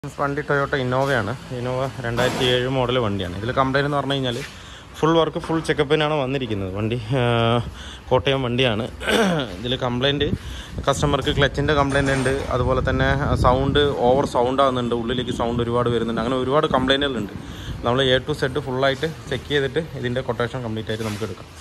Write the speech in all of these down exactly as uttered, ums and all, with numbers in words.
വണ്ടി Toyota ഇന്നോവയാണ്. Innova രണ്ടായിരത്തി ഏഴ് മോഡൽ വണ്ടിയാണ്. ഇതിൽ കംപ്ലൈൻറ്റ് എന്ന് പറഞ്ഞു കഴിഞ്ഞാൽ ഫുൾ വർക്ക് ഫുൾ ചെക്കപ്പിനാണ് വന്നിരിക്കുന്നത്. വണ്ടി കോട്ടയം വണ്ടിയാണ്. ഇതിൽ കംപ്ലൈൻറ്റ് കസ്റ്റമർക്ക് ക്ലച്ചിൻ്റെ കംപ്ലൈൻറ്റ് ഉണ്ട്, അതുപോലെ തന്നെ സൗണ്ട് ഓവർ സൗണ്ട് ആകുന്നുണ്ട്, ഉള്ളിലേക്ക് സൗണ്ട് ഒരുപാട് വരുന്നുണ്ട്, അങ്ങനെ ഒരുപാട് കംപ്ലൈൻറ്റുകളുണ്ട്. നമ്മൾ എ ടു സെഡ് ഫുള്ളായിട്ട് ചെക്ക് ചെയ്തിട്ട് ഇതിൻ്റെ കൊട്ടേഷൻ കംപ്ലീറ്റ് ആയിട്ട് നമുക്ക് എടുക്കാം.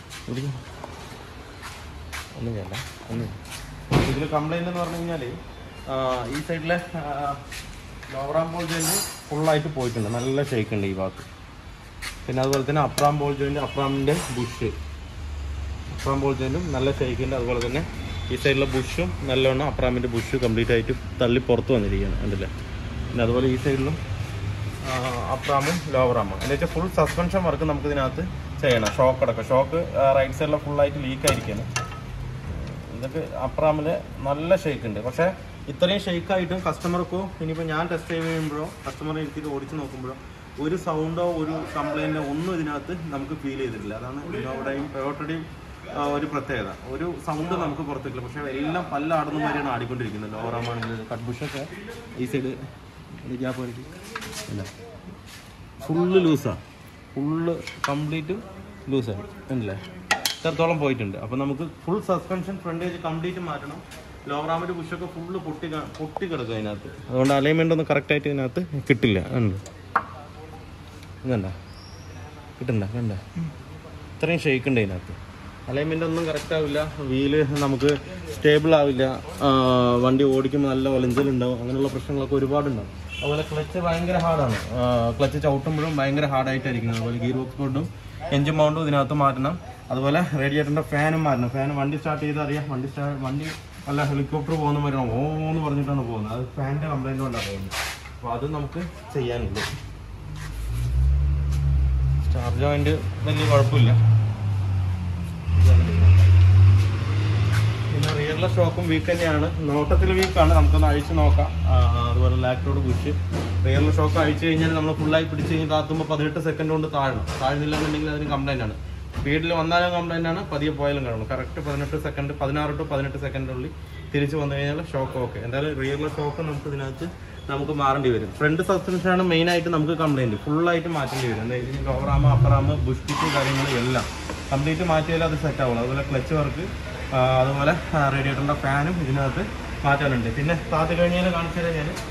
ഒന്നും ചെയ്യല്ല ഒന്നും ഇതിൽ കംപ്ലൈൻറ്റ് എന്ന് പറഞ്ഞു കഴിഞ്ഞാൽ ഈ സൈഡിലെ ലോവറാം ബോൾ ജോയിൻറ്റ് ഫുള്ളായിട്ട് പോയിട്ടുണ്ട്, നല്ല ഷേക്ക് ഉണ്ട് ഈ ഭാഗത്ത്. പിന്നെ അതുപോലെ തന്നെ അപ്രാം ബോൾ ജോയിൻറ്റ്, അപ്രാമിൻ്റെ ബുഷ്, അപ്രാം ബോൾ ജോയിൻറ്റും നല്ല ഷേക്ക് ഉണ്ട്. അതുപോലെ തന്നെ ഈ സൈഡിലെ ബുഷും നല്ലവണ്ണം അപ്രാമിൻ്റെ ബുഷ് കംപ്ലീറ്റ് ആയിട്ട് തള്ളി പുറത്ത് വന്നിരിക്കുകയാണ്, കണ്ടില്ലേ. പിന്നെ അതുപോലെ ഈ സൈഡിലും അപ്രാമും ലോവറാമും എന്ന് വെച്ചാൽ ഫുൾ സസ്പെൻഷൻ വർക്ക് നമുക്ക് ഇതിനകത്ത് ചെയ്യണം. ഷോക്ക് അടക്കം, ഷോക്ക് റൈറ്റ് സൈഡിലെ ഫുള്ളായിട്ട് ലീക്കായിരിക്കുകയാണ്. ഇതൊക്കെ അപ്രാമിൽ നല്ല ഷേക്ക് ഉണ്ട്. പക്ഷേ ഇത്രയും ഷെയ്ക്കായിട്ടും കസ്റ്റമർക്കോ ഇനിയിപ്പോൾ ഞാൻ ടെസ്റ്റ് ചെയ്ത് കഴിയുമ്പോഴോ കസ്റ്റമറെ എടുത്തിട്ട് ഓടിച്ച് നോക്കുമ്പോഴോ ഒരു സൗണ്ടോ ഒരു കംപ്ലൈൻറ്റോ ഒന്നും ഇതിനകത്ത് നമുക്ക് ഫീൽ ചെയ്തിട്ടില്ല. അതാണ് ഇന്നോവയുടെയും ടൊയോട്ടയുടെയും ഒരു പ്രത്യേകത. ഒരു സൗണ്ട് നമുക്ക് പുറത്തേക്കില്ല, പക്ഷേ എല്ലാം പല ആടുന്ന മാതിരിയാണ് ആടിക്കൊണ്ടിരിക്കുന്നത്. ലോവറാമാണെങ്കിൽ കട്ട്ബുഷൊക്കെ ഈ സൈഡ് ഗ്യാപ്പ് അല്ല ഫുള്ള് ലൂസാണ്, ഫുള്ള് കംപ്ലീറ്റ് ലൂസാണ്, ഉണ്ടല്ലേ, ഇത്രത്തോളം പോയിട്ടുണ്ട്. അപ്പോൾ നമുക്ക് ഫുൾ സസ്പെൻഷൻ ഫ്രണ്ടേജ് കംപ്ലീറ്റ് മാറ്റണം. ലോവറാമിൻ്റെ ബുഷൊക്കെ ഫുള്ള് പൊട്ടി പൊട്ടി കിടക്കും അതിനകത്ത്. അതുകൊണ്ട് അലൈൻമെൻ്റ് ഒന്നും കറക്റ്റായിട്ട് ഇതിനകത്ത് കിട്ടില്ല. ഉണ്ട് ഇതണ്ട കിട്ടണ്ട കണ്ട ഇത്രയും ഷെയ്ക്ക് ഉണ്ട് ഇതിനകത്ത്. അലൈൻമെൻ്റ് ഒന്നും കറക്റ്റ് ആവില്ല, വീല് നമുക്ക് സ്റ്റേബിൾ ആവില്ല, വണ്ടി ഓടിക്കുമ്പോൾ നല്ല ഒലഞ്ചലുണ്ടാവും, അങ്ങനെയുള്ള പ്രശ്നങ്ങളൊക്കെ ഒരുപാടുണ്ടാവും. അതുപോലെ ക്ലച്ച് ഭയങ്കര ഹാർഡാണ്, ക്ലച്ച് ചവിട്ടുമ്പോഴും ഭയങ്കര ഹാർഡായിട്ടായിരിക്കും. അതുപോലെ ഗിയർ ബോക്സ് ബോർഡും എഞ്ചിൻ മൗണ്ടും ഇതിനകത്ത് മാറ്റണം. അതുപോലെ റേഡിയേറ്ററിൻ്റെ ഫാനും മാറ്റണം. ഫാൻ വണ്ടി സ്റ്റാർട്ട് ചെയ്ത് അറിയാം, വണ്ടി സ്റ്റാർട്ട് വണ്ടി നല്ല ഹെലികോപ്റ്റർ പോകുന്ന മാതിരി ഓ എന്ന് പറഞ്ഞിട്ടാണ് പോകുന്നത്. അത് ഫാനിൻ്റെ കംപ്ലൈൻറ്റ് കൊണ്ടാണ് പോകുന്നത്. അപ്പോൾ അത് നമുക്ക് ചെയ്യാനുണ്ട്. സ്റ്റാർ ജോയിൻറ്റ് വലിയ കുഴപ്പമില്ല. പിന്നെ റിയറിലെ ഷോക്കും വീക്ക് തന്നെയാണ്, നോട്ടത്തിൽ വീക്കാണ്, നമുക്കൊന്ന് അഴിച്ച് നോക്കാം. അതുപോലെ ലാക്ടോട് പുഷ് റിയറിലെ ഷോക്ക് അഴിച്ചു കഴിഞ്ഞാൽ നമ്മൾ ഫുള്ളായി പിടിച്ച് കഴിഞ്ഞ് താത്തുമ്പോൾ പതിനെട്ട് സെക്കൻഡ് കൊണ്ട് താഴണം. താഴ്ന്നില്ല എന്നുണ്ടെങ്കിൽ അതിന് കംപ്ലൈൻ്റ് ആണ്. സ്പീഡിൽ വന്നാലും കംപ്ലൈൻ്റ് ആണ്, പതിയെ പോയാലും കാണണം. കറക്റ്റ് പതിനെട്ട് സെക്കൻഡ് പതിനാറ് ടു പതിനെട്ട് സെക്കൻഡിനുള്ളിൽ തിരിച്ച് വന്നു കഴിഞ്ഞാൽ ഷോക്ക് ഓക്കെ. എന്തായാലും റിയറിലെ ഷോക്ക് നമുക്ക് ഇതിനകത്ത് നമുക്ക് മാറേണ്ടി വരും. ഫ്രണ്ട് സസ്പെൻഷനാണ് മെയിനായിട്ട് നമുക്ക് കംപ്ലൈൻറ്റ്, ഫുള്ളായിട്ട് മാറ്റേണ്ടി വരും. എന്തായാലും ലോവറാമ് അപ്പറാമ് ബുഷ് കിറ്റ് കാര്യങ്ങളും എല്ലാം കംപ്ലീറ്റ് മാറ്റിയാൽ അത് സെറ്റ് ആവുള്ളൂ. അതുപോലെ ക്ലച്ച് വർക്ക്, അതുപോലെ റേഡിയേറ്ററിൻ്റെ ഫാനും ഇതിനകത്ത് മാറ്റാനുണ്ട്. പിന്നെ താത്തി കഴിഞ്ഞാൽ കാണിച്ചു തരാം ഞാൻ.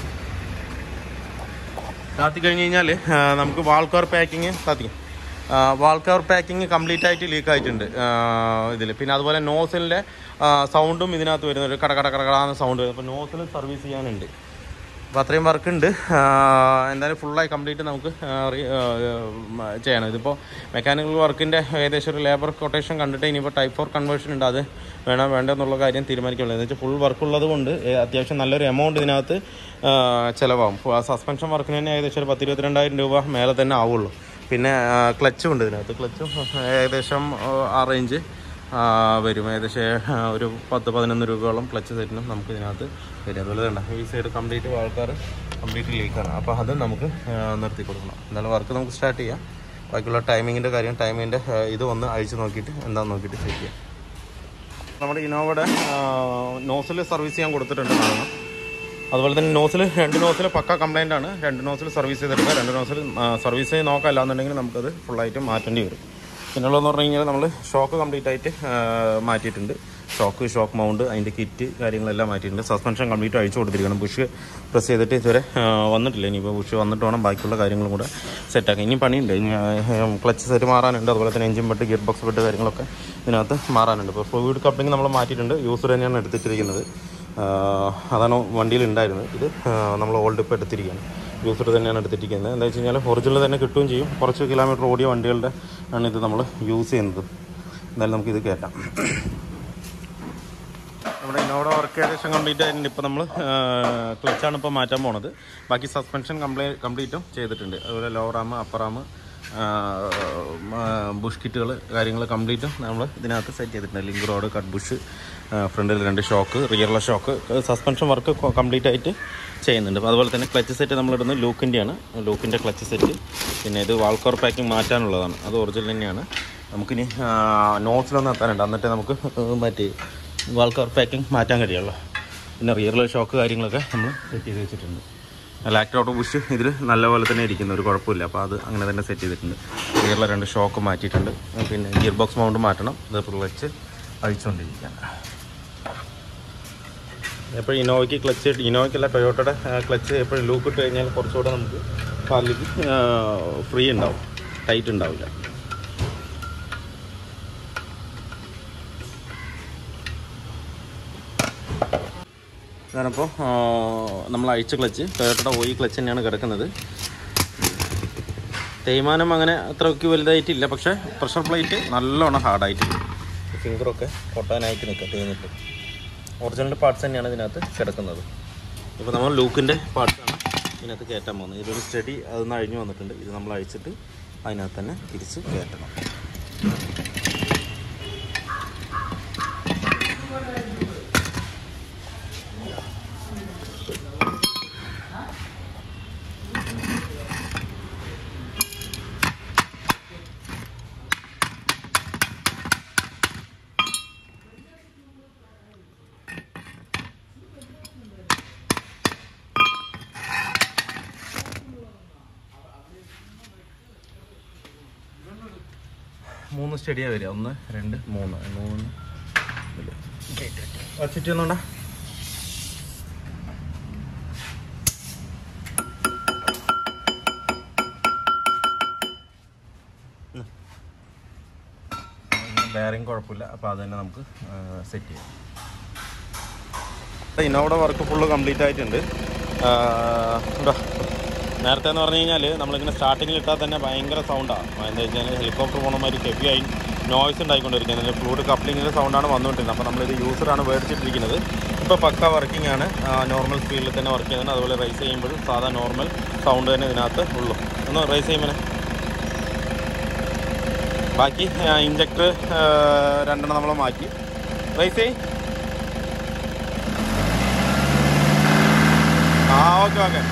താത്തി കഴിഞ്ഞ് കഴിഞ്ഞാൽ നമുക്ക് വാൾ കവർ പാക്കിങ് താത്തിക്കും വാൾ കവർ പാക്കിങ് കംപ്ലീറ്റ് ആയിട്ട് ലീക്ക് ആയിട്ടുണ്ട് ഇതിൽ. പിന്നെ അതുപോലെ നോസിലിൻ്റെ സൗണ്ടും ഇതിനകത്ത് വരുന്നുണ്ട്, കട കട കടകടാന്ന് സൗണ്ട് വരും. അപ്പോൾ നോസിൽ സർവീസ് ചെയ്യാനുണ്ട്. അപ്പോൾ അത്രയും വർക്ക് ഉണ്ട്. എന്തായാലും ഫുള്ളായി കംപ്ലീറ്റ് നമുക്ക് ചെയ്യണം. ഇതിപ്പോൾ മെക്കാനിക്കൽ വർക്കിൻ്റെ ഏകദേശം ഒരു ലേബർ കൊട്ടേഷൻ കണ്ടിട്ട് ഇനിയിപ്പോൾ ടൈപ്പ് ഫോർ കൺവേർഷൻ ഉണ്ട്, അത് വേണം വേണ്ടെന്നുള്ള കാര്യം തീരുമാനിക്കുള്ളൂ. എന്ന് വെച്ചാൽ ഫുൾ വർക്കുള്ളത് കൊണ്ട് അത്യാവശ്യം നല്ലൊരു എമൗണ്ട് ഇതിനകത്ത് ചിലവാകും. സസ്പെൻഷൻ വർക്കിന് തന്നെ ഏകദേശം ഒരു പത്ത് ഇരുപത്തിരണ്ടായിരം രൂപ മേലെ തന്നെ ആവുള്ളൂ. പിന്നെ ക്ലച്ചും ഉണ്ട് ഇതിനകത്ത്, ക്ലച്ചും ഏകദേശം ആ റേഞ്ച് വരും. ഏകദേശം ഒരു പത്ത് പതിനൊന്ന് രൂപയോളം ക്ലച്ച് സെറ്റിനും നമുക്ക് ഇതിനകത്ത് വരും. അതുപോലെ വേണ്ട ഈ സൈഡ് കംപ്ലീറ്റ് ആൾക്കാർ കംപ്ലീറ്റ് ലീക്കാണ്. അപ്പോൾ അത് നമുക്ക് നിർത്തി കൊടുക്കണം. എന്നാലും വർക്ക് നമുക്ക് സ്റ്റാർട്ട് ചെയ്യാം. ബാക്കിയുള്ള ടൈമിങ്ങിൻ്റെ കാര്യം ടൈമിൻ്റെ ഇത് ഒന്ന് അഴിച്ച് നോക്കിയിട്ട് എന്താണെന്ന് നോക്കിയിട്ട് ചെക്ക് ചെയ്യാം. നമ്മുടെ ഇന്നോവയുടെ നോസിൽ സർവീസ് ചെയ്യാൻ കൊടുത്തിട്ടുണ്ട് കാണുന്നു. അതുപോലെ തന്നെ നോസിൽ രണ്ട് നോസിൽ പക്ക കംപ്ലൈൻ്റ് ആണ്. രണ്ട് നോസിൽ സർവീസ് ചെയ്തെടുക്കുക. രണ്ട് നോസിൽ സർവീസ് ചെയ്ത് നോക്കാം, അല്ലാന്നുണ്ടെങ്കിൽ നമുക്കത് ഫുള്ളായിട്ട് മാറ്റേണ്ടി വരും. പിന്നുള്ളതെന്ന് പറഞ്ഞു കഴിഞ്ഞാൽ നമ്മൾ ഷോക്ക് കംപ്ലീറ്റ് ആയിട്ട് മാറ്റിയിട്ടുണ്ട്. ഷോക്ക് ഷോക്ക് മൗണ്ട് അതിൻ്റെ കിറ്റ് കാര്യങ്ങളെല്ലാം മാറ്റിയിട്ടുണ്ട്. സസ്പെൻഷൻ കംപ്ലീറ്റ് അഴിച്ചു കൊടുത്തിരിക്കണം. ബുഷ് പ്രസ് ചെയ്തിട്ട് ഇതുവരെ വന്നിട്ടില്ല. ഇനിയിപ്പോൾ ബുഷ് വന്നിട്ട് വേണം ബാക്കിയുള്ള കാര്യങ്ങളും കൂടെ സെറ്റാക്കാം. ഇനി പണിയുണ്ട്. ഇനി ക്ലച്ച് സെറ്റ് മാറാനുണ്ട്. അതുപോലെ തന്നെ engine bed, gear box bed കാര്യങ്ങളൊക്കെ ഇതിനകത്ത് മാറാനുണ്ട്. ഇപ്പോൾ ഫ്ലൂയിഡ് കപ്ലിംഗ് നമ്മൾ മാറ്റിയിട്ടുണ്ട്. യൂസർ തന്നെയാണ് എടുത്തിട്ടിരിക്കുന്നത്. അതാണ് വണ്ടിയിൽ ഉണ്ടായിരുന്നത്. ഇത് നമ്മൾ ഓൾഡ് ഇപ്പോൾ എടുത്തിരിക്കുകയാണ്. യൂസർ തന്നെയാണ് എടുത്തിരിക്കുന്നത്. എന്താ വെച്ച് കഴിഞ്ഞാൽ ഒറിജിനൽ തന്നെ കിട്ടുകയും ചെയ്യും. കുറച്ച് കിലോമീറ്റർ ഓടിയ വണ്ടികളുടെ ആണ് ഇത് നമ്മൾ യൂസ് ചെയ്യുന്നത്. എന്തായാലും നമുക്കിത് കയറ്റാം. നമ്മുടെ ഇന്നോവ വർക്ക് ഏകദേശം കംപ്ലീറ്റ് ആയിട്ടുണ്ട്. ഇപ്പോൾ നമ്മൾ ക്ലച്ചാണ് ഇപ്പോൾ മാറ്റാൻ പോണത്. ബാക്കി സസ്പെൻഷൻ കംപ്ലീ കംപ്ലീറ്റും ചെയ്തിട്ടുണ്ട്. അതുപോലെ ലോവറാമ് അപ്പറാമ് ബുഷ് കിറ്റുകൾ കാര്യങ്ങൾ കംപ്ലീറ്റും നമ്മൾ ഇതിനകത്ത് സെറ്റ് ചെയ്തിട്ടുണ്ട്. ലിങ്ക് റോഡ്, കട്ട് ബുഷ്, ഫ്രണ്ടിൽ രണ്ട് ഷോക്ക്, റിയറിലെ ഷോക്ക്, സസ്പെൻഷൻ വർക്ക് കംപ്ലീറ്റ് ആയിട്ട് ചെയ്യുന്നുണ്ട്. അതുപോലെ തന്നെ ക്ലച്ച് സെറ്റ് നമ്മളിടുന്നത് ലൂക്കിൻ്റെയാണ്, ലൂക്കിൻ്റെ ക്ലച്ച് സെറ്റ്. പിന്നെ ഇത് വാൾ കവർ പാക്കിംഗ് മാറ്റാനുള്ളതാണ്, അത് ഒറിജിനൽ തന്നെയാണ്. നമുക്കിനി നോസിലൊന്നും എത്താനുണ്ട്, എന്നിട്ട് നമുക്ക് മറ്റേ വാൾ കവർ പാക്കിംഗ് മാറ്റാൻ കഴിയുള്ളൂ. പിന്നെ റിയറിലെ ഷോക്ക് കാര്യങ്ങളൊക്കെ നമ്മൾ സെറ്റ് ചെയ്ത് വെച്ചിട്ടുണ്ട്. ലാക്ടോട്ട് ബുഷ് ഇതിൽ നല്ലപോലെ തന്നെ ഇരിക്കുന്നു, ഒരു കുഴപ്പമില്ല. അപ്പോൾ അത് അങ്ങനെ തന്നെ സെറ്റ് ചെയ്തിട്ടുണ്ട്. ഗിയറിലെ രണ്ട് ഷോക്ക് മാറ്റിയിട്ടുണ്ട്. പിന്നെ ഗിയർ ബോക്സ് മൗണ്ട് മാറ്റണം. ഇത് ക്ലച്ച് അഴിച്ചുകൊണ്ടിരിക്കുകയാണ്. എപ്പോഴും ഇന്നോവയ്ക്ക് ക്ലച്ച് ഇന്നോവയ്ക്കല്ല ടൊയോട്ടയുടെ ക്ലച്ച് എപ്പോഴും ലൂക്ക് ഇട്ട് കഴിഞ്ഞാൽ കുറച്ചുകൂടെ നമുക്ക് കാലിലേക്ക് ഫ്രീ ഉണ്ടാവും, ടൈറ്റ് ഉണ്ടാവില്ല. ഞാനപ്പോൾ നമ്മൾ അഴിച്ച ക്ലച്ച് ടൊയോട്ടയുടെ ഓയി ക്ലച്ച് തന്നെയാണ് കിടക്കുന്നത്. തേയ്മാനം അങ്ങനെ അത്രയ്ക്ക് വലുതായിട്ടില്ല, പക്ഷേ പ്രഷർ പ്ലേറ്റ് നല്ലോണം ഹാർഡായിട്ടില്ല. ഫിംഗറൊക്കെ പൊട്ടാനായിട്ട് നിൽക്കുക തേഞ്ഞിട്ട്. ഒറിജിനൽ പാർട്സ് തന്നെയാണ് ഇതിനകത്ത് കിടക്കുന്നത്. ഇപ്പോൾ നമ്മൾ ലൂക്കിൻ്റെ പാർട്സാണ് ഇതിനകത്ത് കയറ്റാൻ പോകുന്നത്. ഇതൊരു സ്റ്റഡി അതൊന്ന് അഴിഞ്ഞു വന്നിട്ടുണ്ട്. ഇത് നമ്മൾ അഴിച്ചിട്ട് അതിനകത്ത് തന്നെ തിരിച്ച് കയറ്റണം. മൂന്ന് സ്റ്റഡിയാണ് വരിക. ഒന്ന് രണ്ട് മൂന്ന് മൂന്ന് വച്ചിട്ട് ഒന്നുണ്ട. ബെയറിങ് കുഴപ്പമില്ല. അപ്പോൾ അത് തന്നെ നമുക്ക് സെറ്റ് ചെയ്യാം. ഇന്നോവിടെ വർക്ക് ഫുള്ള് കംപ്ലീറ്റ് ആയിട്ടുണ്ട്. എന്താ നേരത്തെ എന്ന് പറഞ്ഞു കഴിഞ്ഞാൽ നമ്മളിങ്ങനെ സ്റ്റാർട്ടിങ്ങിൽ ഇട്ടാൽ തന്നെ ഭയങ്കര സൗണ്ടാണ്. എന്താ വെച്ചാൽ ഹെലികോപ്റ്റർ പോകണമാതിരി ഹെവി ആയി നോയ്സ് ഉണ്ടായിക്കൊണ്ടിരിക്കുന്നത്. ഫ്ലൂയിഡ് കപ്ലിങ്ങിൻ്റെ സൗണ്ടാണ് വന്നുകൊണ്ടിരുന്നത്. അപ്പോൾ നമ്മളിത് യൂസറാണ് മേടിച്ചിട്ടിരിക്കുന്നത്. ഇപ്പോൾ പക്ക വർക്കിംഗ് ആണ്, നോർമൽ സ്പീഡിൽ തന്നെ വർക്ക് ചെയ്യുന്നത്. അതുപോലെ റൈസ് ചെയ്യുമ്പോഴും സാധാ നോർമൽ സൗണ്ട് തന്നെ ഇതിനകത്ത് ഉള്ളൂ. ഒന്ന് റൈസ് ചെയ്യുമ്പോൾ ബാക്കി ഇഞ്ചക്ടർ രണ്ടെണ്ണം നമ്മൾ മാറ്റി റൈസ് ചെയ്യും. ആ ഓക്കെ ഓക്കെ.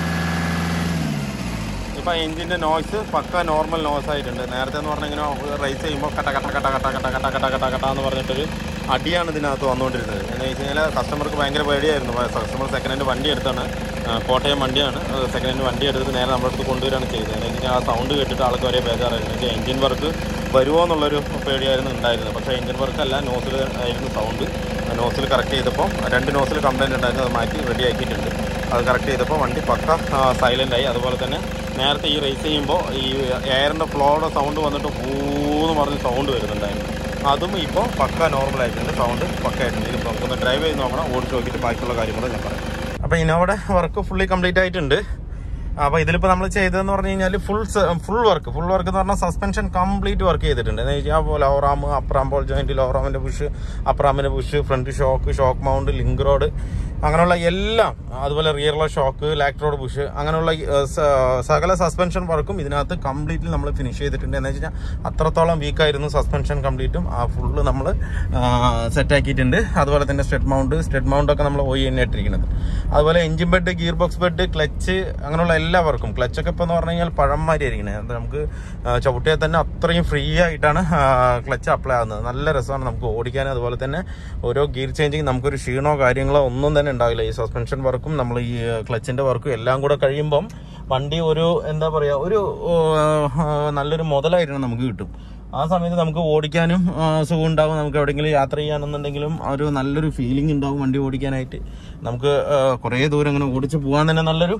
ഇപ്പോൾ എഞ്ചിൻ്റെ നോയ്സ് പക്ക നോർമൽ നോയ്സ് ആയിട്ടുണ്ട്. നേരത്തെ എന്ന് പറഞ്ഞാൽ ഇങ്ങനെ റൈസ് ചെയ്യുമ്പോൾ കട്ട കട്ട കട്ട കട്ട കട്ട കട്ട കട്ട കട്ട കട്ട എന്ന് പറഞ്ഞിട്ടൊരു അടിയാണ് ഇതിനകത്ത് വന്നുകൊണ്ടിരുന്നത്. എന്ന് വെച്ച് കഴിഞ്ഞാൽ കസ്റ്റമർക്ക് ഭയങ്കര പേടിയായിരുന്നു. കസ്റ്റമർ സെക്കൻഡ് ഹാൻഡ് വണ്ടി എടുത്താണ്, കോട്ടയം വണ്ടിയാണ്. സെക്കൻഡ് ഹാൻഡ് വണ്ടി എടുത്ത് നേരെ നമ്മുടെ അടുത്ത് കൊണ്ടുവരികയാണ് ചെയ്തത്. എന്ന് വെച്ചാൽ ആ സൗണ്ട് കേട്ടിട്ട് ആൾക്ക് വരെ ബേജാറായിരുന്നു. വെച്ചാൽ എഞ്ചിൻ വർക്ക് വരുമോ എന്നുള്ളൊരു പേടിയായിരുന്നു ഉണ്ടായിരുന്നത്. പക്ഷേ എഞ്ചിൻ വർക്കല്ല, നോസിൽ ആയിരുന്നു സൗണ്ട്. നോസിൽ കറക്റ്റ് ചെയ്തപ്പോൾ രണ്ട് നോസിൽ കംപ്ലയിൻറ്റ് ഉണ്ടായിരുന്നു. അത് മാറ്റി റെഡി ആക്കിയിട്ടുണ്ട്. അത് കറക്റ്റ് ചെയ്തപ്പോൾ വണ്ടി പക്ക സൈലൻ്റായി. അതുപോലെ തന്നെ നേരത്തെ ഈ റേസ് ചെയ്യുമ്പോൾ ഈ എയറിൻ്റെ ഫ്ലോയുടെ സൗണ്ട് വന്നിട്ട് പൂന്ന് പറഞ്ഞ് സൗണ്ട് വരുന്നുണ്ടായിരുന്നു. അതും ഇപ്പോൾ പക്ക നോർമലായിട്ടുണ്ട്, സൗണ്ട് പക്ക ആയിട്ടുണ്ട്. ഇതിപ്പോൾ നമുക്കൊന്ന് ഡ്രൈവ് ചെയ്ത് നോക്കണം, ഓടിച്ച് നോക്കിയിട്ട് ബാക്കിയുള്ള കാര്യങ്ങൾ ഞാൻ പറയാം. അപ്പോൾ ഇന്നോവിടെ വർക്ക് ഫുള്ളി കംപ്ലീറ്റ് ആയിട്ടുണ്ട്. അപ്പോൾ ഇതിലിപ്പോൾ നമ്മൾ ചെയ്തതെന്ന് പറഞ്ഞു കഴിഞ്ഞാൽ full full work full work എന്ന് പറഞ്ഞാൽ സസ്പെൻഷൻ കംപ്ലീറ്റ് വർക്ക് ചെയ്തിട്ടുണ്ട്. എന്ന് വെച്ചാൽ ലോറാം, അപ്രാം ബോൾ ജോയിൻറ്റ്, ലോറാമിൻ്റെ പുഷ്, അപ്രാമിൻ്റെ bush, front shock, shock mount, link rod, അങ്ങനെയുള്ള എല്ലാം, അതുപോലെ റിയറിലെ ഷോക്ക്, ലാക്ട്രോഡ് പുഷ്, അങ്ങനെയുള്ള സകല സസ്പെൻഷൻ വർക്കും ഇതിനകത്ത് കംപ്ലീറ്റ്ലി നമ്മൾ ഫിനിഷ് ചെയ്തിട്ടുണ്ട്. എന്ന് വെച്ച് കഴിഞ്ഞാൽ അത്രത്തോളം വീക്കായിരുന്നു സസ്പെൻഷൻ കംപ്ലീറ്റും. ആ ഫുള്ള് നമ്മൾ സെറ്റാക്കിയിട്ടുണ്ട്. അതുപോലെ തന്നെ സ്റ്റെഡ് മൗണ്ട് സ്റ്റെഡ് മൗണ്ടൊക്കെ നമ്മൾ ഓയി തന്നെ ഇട്ടിരിക്കുന്നത്. അതുപോലെ engine bed, gear box bed, clutch, അങ്ങനെയുള്ള എല്ലാ വർക്കും. ക്ലച്ചൊക്കെ ഇപ്പോൾ എന്ന് പറഞ്ഞു കഴിഞ്ഞാൽ പഴംമാരി ആയിരിക്കണേ. അത് നമുക്ക് ചവിട്ടിയാൽ തന്നെ അത്രയും ഫ്രീ ആയിട്ടാണ് ക്ലച്ച് അപ്ലൈ ആകുന്നത്. നല്ല രസമാണ് നമുക്ക് ഓടിക്കാൻ. അതുപോലെ തന്നെ ഓരോ ഗിയർ ചേഞ്ചിങ് നമുക്കൊരു ക്ഷീണോ കാര്യങ്ങളോ ഒന്നും തന്നെ ഉണ്ടാവില്ല. ഈ സസ്പെൻഷൻ വർക്കും നമ്മൾ ഈ ക്ലച്ചിൻ്റെ വർക്കും എല്ലാം കൂടെ കഴിയുമ്പം വണ്ടി ഒരു എന്താ പറയുക, ഒരു നല്ലൊരു മുതലായിരുന്നു നമുക്ക് കിട്ടും. ആ സമയത്ത് നമുക്ക് ഓടിക്കാനും സുഖം ഉണ്ടാവും. നമുക്ക് എവിടെയെങ്കിലും യാത്ര ചെയ്യാനെന്നുണ്ടെങ്കിലും ഒരു നല്ലൊരു ഫീലിംഗ് ഉണ്ടാവും വണ്ടി ഓടിക്കാനായിട്ട്. നമുക്ക് കുറേ ദൂരം അങ്ങനെ ഓടിച്ച് പോകാൻ തന്നെ നല്ലൊരു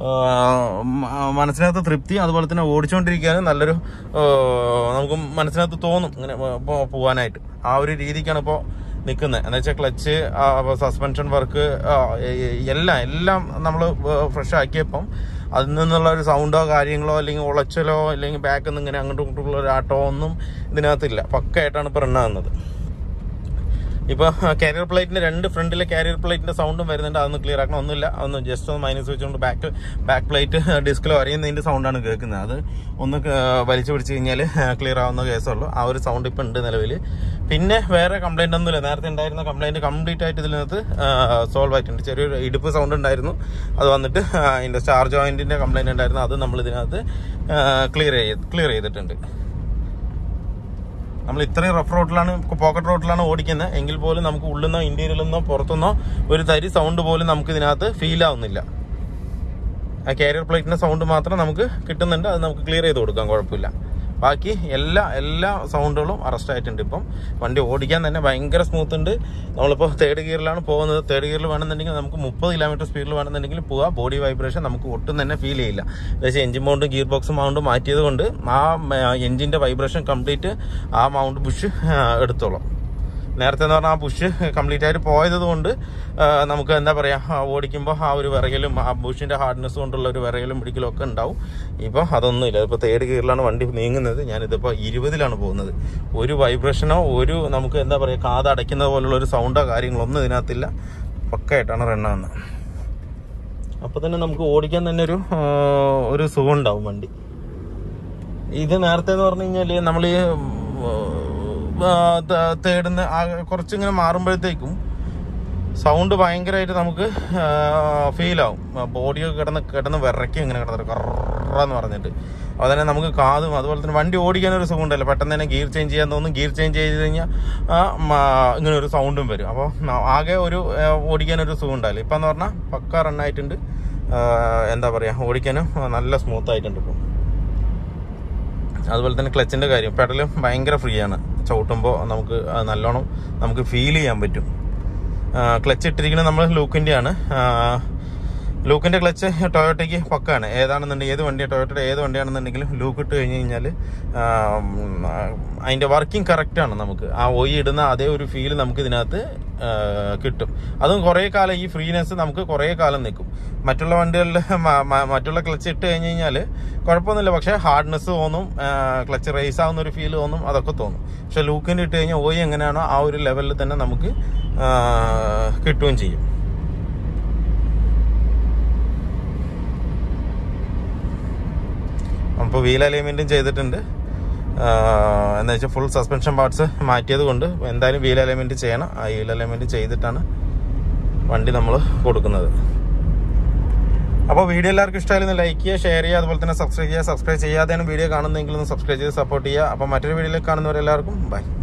മനസ്സിനകത്ത് തൃപ്തി, അതുപോലെ തന്നെ ഓടിച്ചുകൊണ്ടിരിക്കാനും നല്ലൊരു നമുക്ക് മനസ്സിനകത്ത് തോന്നും ഇങ്ങനെ പോകാനായിട്ട്. ആ ഒരു രീതിക്കാണ് ഇപ്പോൾ നിൽക്കുന്നത്. എന്ന് വെച്ചാൽ ക്ലച്ച്, സസ്പെൻഷൻ വർക്ക് എല്ലാം എല്ലാം നമ്മൾ ഫ്രഷ് ആക്കിയപ്പം അതിൽ നിന്നുള്ള ഒരു സൗണ്ടോ കാര്യങ്ങളോ അല്ലെങ്കിൽ ഉളച്ചലോ അല്ലെങ്കിൽ ബാക്കിൽ നിന്ന് ഇങ്ങനെ അങ്ങോട്ടും ഇങ്ങോട്ടുള്ള ഒരു ആട്ടോ ഒന്നും ഇതിനകത്തില്ല. പക്കയായിട്ടാണ് ഇപ്പോൾ റണ്ണാകുന്നത്. ഇപ്പോൾ കാരിയർ പ്ലേറ്റിൻ്റെ രണ്ട് ഫ്രണ്ടിലെ കാരിയർ പ്ലേറ്റിൻ്റെ സൗണ്ടും വരുന്നുണ്ട്. അതൊന്ന് ക്ലിയർ ആക്കണം. ഒന്നുമില്ല, അതൊന്ന് ജസ്റ്റ് ഒന്ന് മൈനസ് വെച്ചുകൊണ്ട് ബാക്ക് ബാക്ക് പ്ലേറ്റ് ഡിസ്കിൽ വരയുന്നതിൻ്റെ സൗണ്ടാണ് കേൾക്കുന്നത്. അത് ഒന്ന് വലിച്ചു പിടിച്ച് കഴിഞ്ഞാൽ ക്ലിയർ ആവുന്ന കേസുള്ളൂ. ആ ഒരു സൗണ്ട് ഇപ്പോൾ ഉണ്ട് നിലവിൽ. പിന്നെ വേറെ കംപ്ലൈൻ്റ് ഒന്നുമില്ല. നേരത്തെ ഉണ്ടായിരുന്ന കംപ്ലൈൻറ്റ് കംപ്ലീറ്റ് ആയിട്ട് ഇതിനകത്ത് സോൾവ് ആയിട്ടുണ്ട്. ചെറിയൊരു ഇടുപ്പ് സൗണ്ട് ഉണ്ടായിരുന്നു, അത് വന്നിട്ട് അതിൻ്റെ സ്റ്റാർ ജോയിൻറ്റിൻ്റെ കംപ്ലൈൻറ്റ് ഉണ്ടായിരുന്നു. അത് നമ്മൾ ഇതിനകത്ത് ക്ലിയർ ചെയ്ത് ക്ലിയർ ചെയ്തിട്ടുണ്ട്. നമ്മൾ ഇത്രയും റഫ് റോഡിലാണ്, പോക്കറ്റ് റോഡിലാണ് ഓടിക്കുന്നത് എങ്കിൽ പോലും നമുക്ക് ഉള്ളിൽ നിന്നോ ഇന്റീരിയറിൽ നിന്നോ പുറത്തുനിന്നോ ഒരു തരി സൗണ്ട് പോലും നമുക്ക് ഇതിനകത്ത് ഫീൽ ആവുന്നില്ല. ആ കാരിയർ പ്ലേറ്റിൻ്റെ സൗണ്ട് മാത്രം നമുക്ക് കിട്ടുന്നുണ്ട്. അത് നമുക്ക് ക്ലിയർ ചെയ്ത് കൊടുക്കാം, കുഴപ്പമില്ല. ബാക്കി എല്ലാ എല്ലാ സൗണ്ടുകളും അറസ്റ്റ് ആയിട്ടുണ്ട്. ഇപ്പം വണ്ടി ഓടിക്കാൻ തന്നെ ഭയങ്കര സ്മൂത്ത് ഉണ്ട്. നമ്മളിപ്പോൾ തേർഡ് ഗിയറിലാണ് പോകുന്നത്. തേർഡ് ഗിയറിൽ വേണമെന്നുണ്ടെങ്കിൽ നമുക്ക് മുപ്പത് കിലോമീറ്റർ സ്പീഡിൽ വേണമെന്നുണ്ടെങ്കിൽ പോവാം. ബോഡി വൈബ്രേഷൻ നമുക്ക് ഒട്ടും തന്നെ ഫീൽ ചെയ്യില്ല. പക്ഷേ engine mount gear box mount മാറ്റിയത് കൊണ്ട് ആ എഞ്ചിൻ്റെ വൈബ്രേഷൻ കംപ്ലീറ്റ് ആ മൗണ്ട് ബുഷ് എടുത്തോളാം. നേരത്തെ എന്ന് പറഞ്ഞാൽ ആ ബുഷ് കംപ്ലീറ്റ് ആയിട്ട് പോയത് കൊണ്ട് നമുക്ക് എന്താ പറയുക, ഓടിക്കുമ്പോൾ ആ ഒരു വിറയലും ആ ബുഷിൻ്റെ ഹാർഡ്നെസ് കൊണ്ടുള്ള ഒരു വിറയലും പിടിക്കലും ഒക്കെ ഉണ്ടാവും. ഇപ്പോൾ അതൊന്നുമില്ല. ഇപ്പോൾ തേർഡ് ഗിയറിലാണ് വണ്ടി നീങ്ങുന്നത്. ഞാനിതിപ്പോൾ ഇരുപതിലാണ് പോകുന്നത്. ഒരു വൈബ്രേഷനോ ഒരു നമുക്ക് എന്താ പറയുക കാതടയ്ക്കുന്ന പോലുള്ള ഒരു സൗണ്ടോ കാര്യങ്ങളൊന്നും ഇതിനകത്തില്ല. പക്കയായിട്ടാണ് റണ്ണാകുന്നത്. അപ്പോൾ തന്നെ നമുക്ക് ഓടിക്കാൻ തന്നെ ഒരു ഒരു സുഖം ഉണ്ടാവും വണ്ടി. ഇത് നേരത്തെ എന്ന് പറഞ്ഞു കഴിഞ്ഞാൽ നമ്മൾ ഈ തേടുന്ന കുറച്ചിങ്ങനെ മാറുമ്പോഴത്തേക്കും സൗണ്ട് ഭയങ്കരമായിട്ട് നമുക്ക് ഫീലാവും. ബോഡിയൊക്കെ കിടന്ന് കിടന്ന് വിറയ്ക്കും, ഇങ്ങനെ കിടന്നിട്ട് കറന്ന് പറഞ്ഞിട്ട്. അതുതന്നെ നമുക്ക് കാതും അതുപോലെ തന്നെ വണ്ടി ഓടിക്കാനൊരു സുഖം ഉണ്ടല്ലോ. പെട്ടെന്ന് തന്നെ ഗിയർ ചേഞ്ച് ചെയ്യാൻ തോന്നും. ഗിയർ ചേഞ്ച് ചെയ്ത് കഴിഞ്ഞാൽ ഇങ്ങനെ ഒരു സൗണ്ടും വരും. അപ്പോൾ ആകെ ഒരു ഓടിക്കാനൊരു സുഖം ഉണ്ടാവില്ല. ഇപ്പം എന്ന് പറഞ്ഞാൽ പക്ക റണ്ണായിട്ടുണ്ട്. എന്താ പറയുക, ഓടിക്കാനും നല്ല സ്മൂത്ത് ആയിട്ടുണ്ട് ഇപ്പം. അതുപോലെ തന്നെ ക്ലച്ചിൻ്റെ കാര്യം, പെഡലും ഭയങ്കര ഫ്രീ ആണ്. ചവിട്ടുമ്പോൾ നമുക്ക് നല്ലോണം നമുക്ക് ഫീൽ ചെയ്യാൻ പറ്റും. ക്ലച്ച് ഇട്ടിരിക്കുന്നത് നമ്മൾ ലൂക്കിൻ്റെ ആണ്. ലൂക്കിൻ്റെ ക്ലച്ച് ടൊയോട്ടയ്ക്ക് പക്കാണ്. ഏതാണെന്നുണ്ടെങ്കിൽ ഏത് വണ്ടിയാണ് ടൊയോട്ടയുടെ ഏത് വണ്ടിയാണെന്നുണ്ടെങ്കിലും ലൂക്ക് ഇട്ട് കഴിഞ്ഞ് കഴിഞ്ഞാൽ അതിൻ്റെ വർക്കിംഗ് കറക്റ്റാണ്. നമുക്ക് ആ ഒയി ഇടുന്ന അതേ ഒരു ഫീൽ നമുക്ക് ഇതിനകത്ത് കിട്ടും. അതും കുറേ കാലം ഈ ഫ്രീനെസ് നമുക്ക് കുറേ കാലം നിൽക്കും. മറ്റുള്ള വണ്ടികളിൽ മറ്റുള്ള ക്ലച്ച് ഇട്ട് കഴിഞ്ഞ് കഴിഞ്ഞാൽ കുഴപ്പമൊന്നുമില്ല, പക്ഷേ ഹാർഡ്നെസ് തോന്നും, ക്ലച്ച് റേസ് ആവുന്ന ഒരു ഫീൽ തോന്നും, അതൊക്കെ തോന്നും. പക്ഷെ ലൂക്കിൻ്റെ ഇട്ട് കഴിഞ്ഞാൽ ഒയി എങ്ങനെയാണോ ആ ഒരു ലെവലിൽ തന്നെ നമുക്ക് കിട്ടുകയും ചെയ്യും. അപ്പോൾ വീൽ അലൈൻമെൻറ്റും ചെയ്തിട്ടുണ്ട്. എന്താ വെച്ചാൽ ഫുൾ സസ്പെൻഷൻ പാർട്സ് മാറ്റിയത് കൊണ്ട് എന്തായാലും വീൽ അലൈൻമെൻറ്റ് ചെയ്യണം. ആ വീൽ അലൈൻമെൻറ്റ് ചെയ്തിട്ടാണ് വണ്ടി നമ്മൾ കൊടുക്കുന്നത്. അപ്പോൾ വീഡിയോ എല്ലാവർക്കും ഇഷ്ടമായിരുന്നു ലൈക്ക് ചെയ്യുക, ഷെയർ ചെയ്യുക, അതുപോലെ തന്നെ സബ്സ്ക്രൈബ് ചെയ്യുക. സബ്സ്ക്രൈബ് ചെയ്യാതെയാണ് വീഡിയോ കാണുന്നതെങ്കിൽ ഒന്ന് സബ്സ്ക്രൈബ് ചെയ്ത് സപ്പോർട്ട് ചെയ്യുക. അപ്പോൾ മറ്റൊരു വീഡിയോയിലേക്ക് കാണുന്നവരെല്ലാവർക്കും ബൈ.